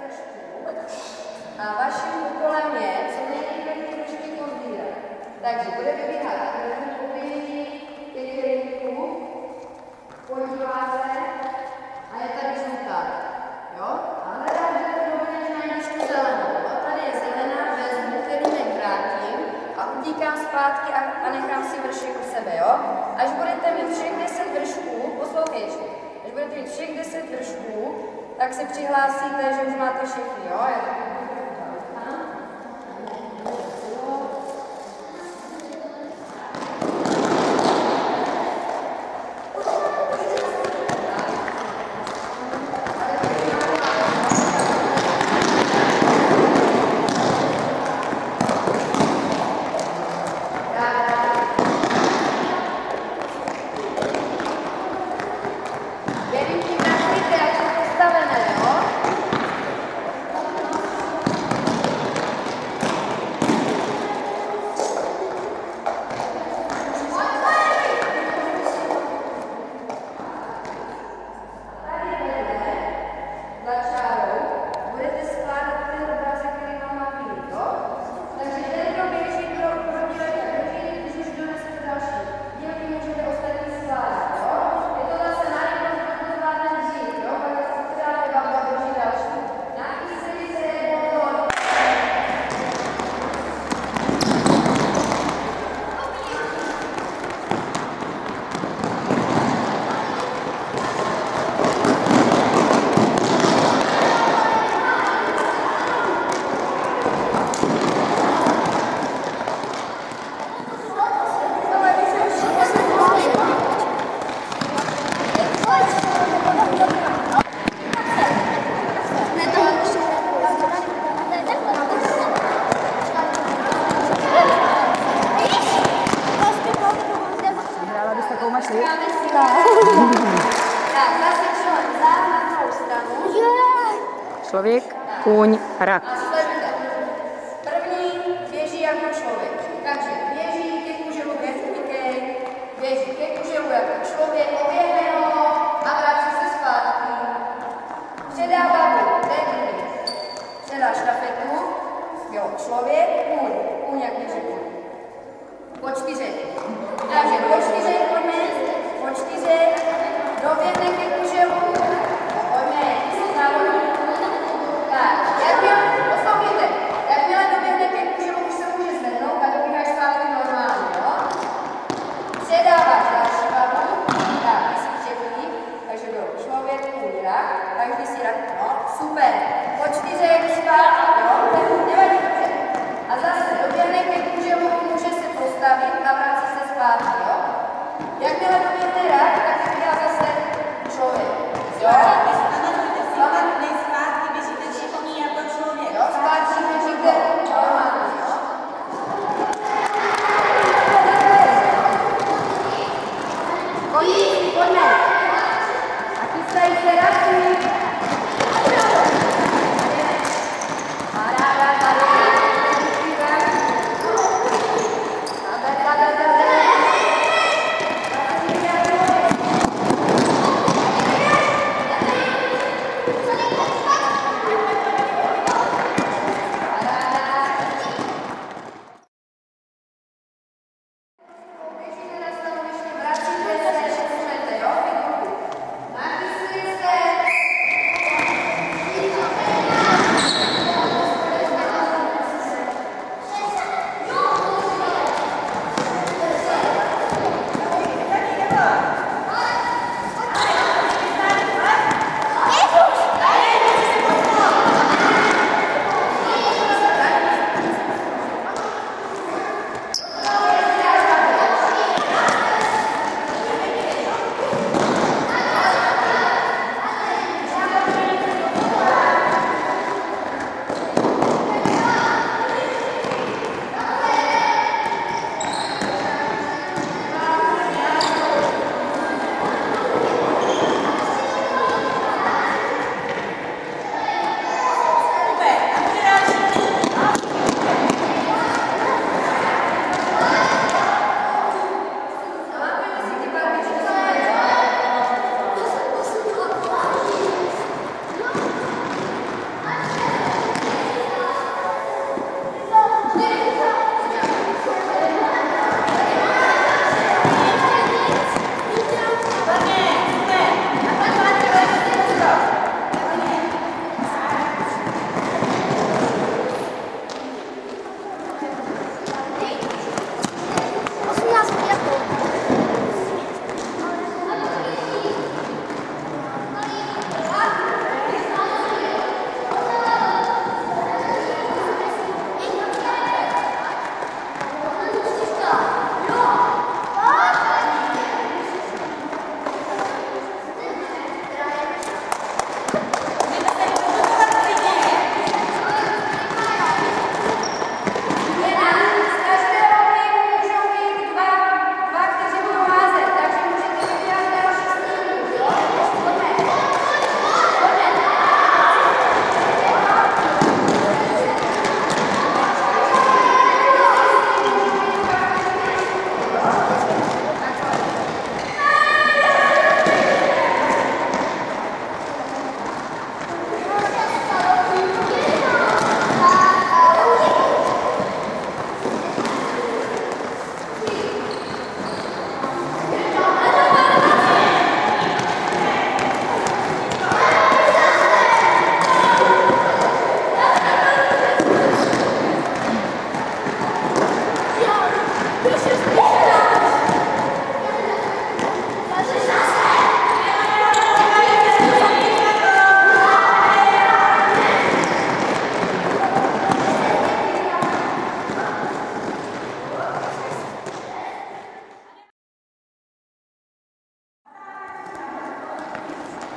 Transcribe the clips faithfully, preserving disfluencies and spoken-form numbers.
A vaším úkolem je, co nejvíce ty ručky pozbírat. Takže bude vybíhat první opění těch rejků, podívá se a je tady žlutá. Jo? A hledám, že to dohodně najdeš tu zelenou. Jo? Tady je zelená, vezmu, kterým vrátím a utíkám zpátky a, a nechám si vršek u sebe. Jo? Až budete mít všech deset vršků, poslouchejte, až budete mít všech deset vršků, tak se přihlásíte, že už máte všechny. Jo? Člověk, kůň, rak. A sledujte. První běží jako člověk. Takže běží ke kuželu, běží, běží ke kuželu jako člověk, oběhne ho a vrací se zpátky. Předá babu, vedli. Předá štafetu. Jo, člověk, kůň. Kůň jak běží kůň. Po čtyři. Takže po čtyři pojďme. Po čtyři. Doběhne ke kuželu. Pojďme. Závodní. Tak, jakmile, poslouchejte, jakmile doběhne ke kuželu, už se může zvednout a dobíháš zpátky normálně, jo? Předáváš další babu, tak, ty jsi všechny, takže byl člověk, kůň, rak, každý si rak, no, super. Po čtyře zpátky, jo, nevadí dobře. A zase doběhne ke kuželu, může se postavit a vrací se zpátky, jo? Jakmile doběhne rak, tak se dělá zase člověk, jo?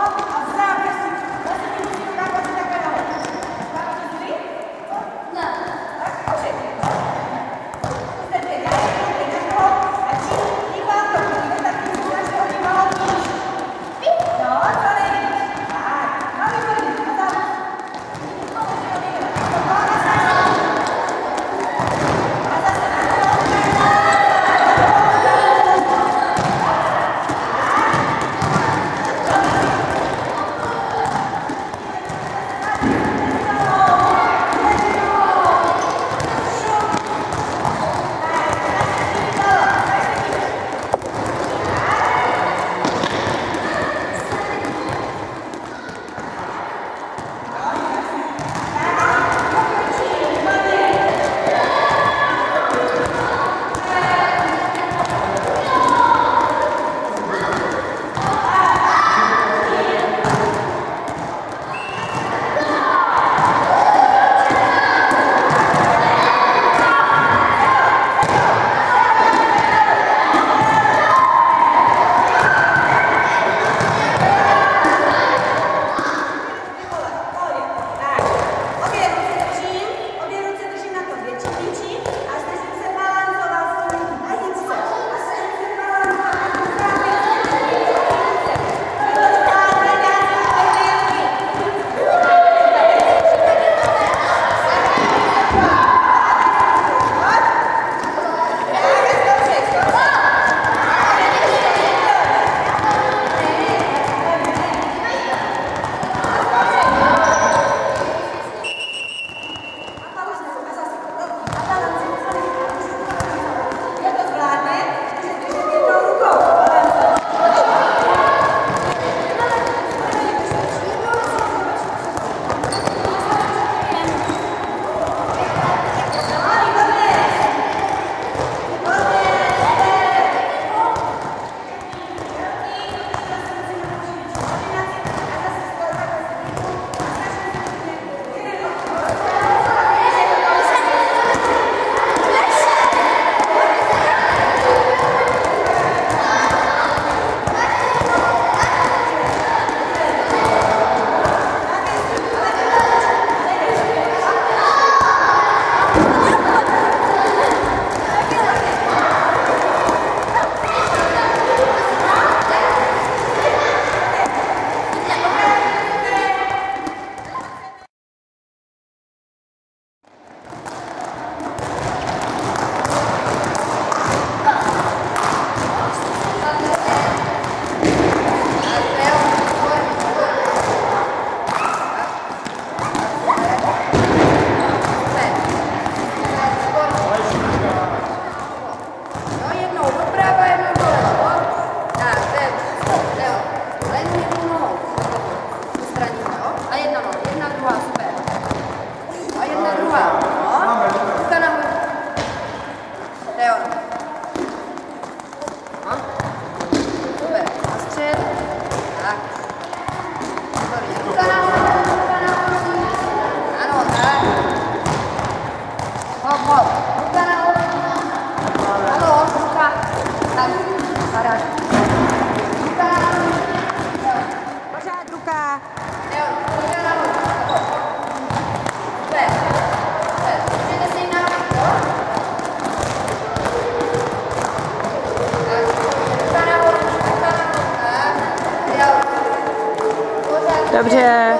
Dobře.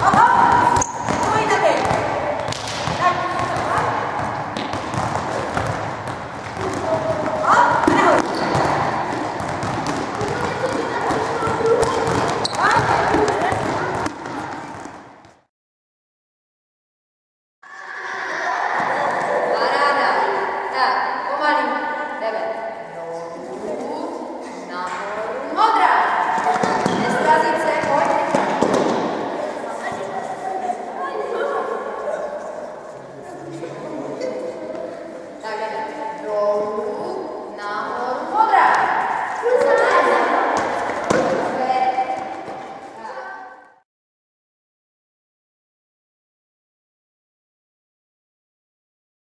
Aha!